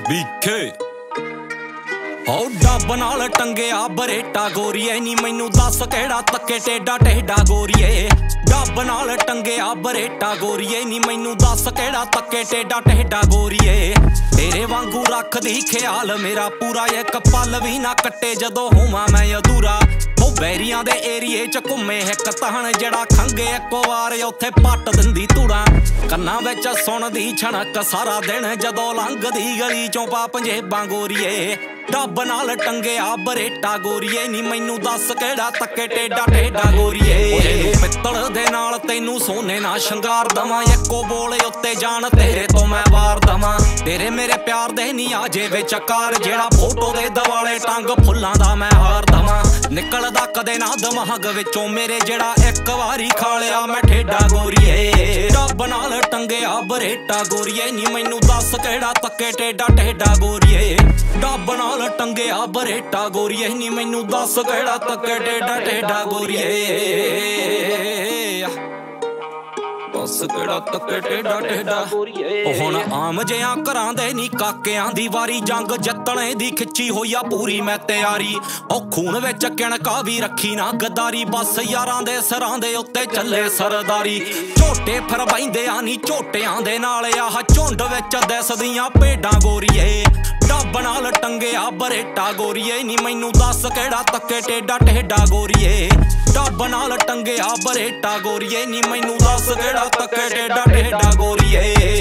बीखे ओ dub नाल टंगिया बरेटा गोरीए नी मैनू दस केड़ा तके टेडा टेडा गोरीए डब नाल टंगिया बरेटा गोरीए नी मैनू दस केड़ा तके टेडा टेडा गोरीए तेरे वांगू रख दी ख्याल मेरा पूरा एक पल भी ना कट्टे जदों होवां मैं अधूरा ओ बैरियां दे एरिए च घुमे एक तहन जड़ा खंगे इको वार उत्थे पट दिंदी धूड़ा कन्नां विच सुणदी छणक सारा दिन जदों लंघदी गली चों पा पंजेबां गोरीए डब नाल टंगिया बरेटा गोरीए नी मैनू दस केड़ा तके टेडा टेडा गोरीए पित्तल दे नाल तैनू सोने ना शंगार दवां इको बोले उत्ते जान तेरे तो मैं वार दवां तेरे मेरे प्यार दे नी आजे विचकार जेड़ा फोटो दे दवाले टंग फुल्लां दा मैं हार दवां निकलदा कदे ना दिमाग विचों मेरे जेड़ा एक वारी खा लिया मैं ठेडा गोरीए डब नाल टंगिया बरेटा गोरीए नी मैनू दस केड़ा तके टेडा टेडा गोरीए डब नाल टंगिया बरेटा गोरीए नी मैनू दस केड़ा तके टेडा टेडा गोरीए दस केड़ा तके टेडा टेडा गोरीए हुण आम जिहां घरां दे नी काकियां दी वारी जंग जितणे दी खिच्ची होई आ पूरी मैं तैयारी ओ खून विच किणका भी रखी ना गद्दारी बस यारां दे सरां दे उत्ते चले सरदारी झोटे फिर बहिंदियां नी झोटियां दे नाल आह झुंड विच दिसदियां भेडां गोरीए डब नाल टंगिया बरेटा गोरीए नी मैनू दस केड़ा तके टेडा टेडा गोरीए डब नाल टंगिया बरेटा गोरीए नी मैनू दस केड़ा तके टेडा टेडा गोरीए।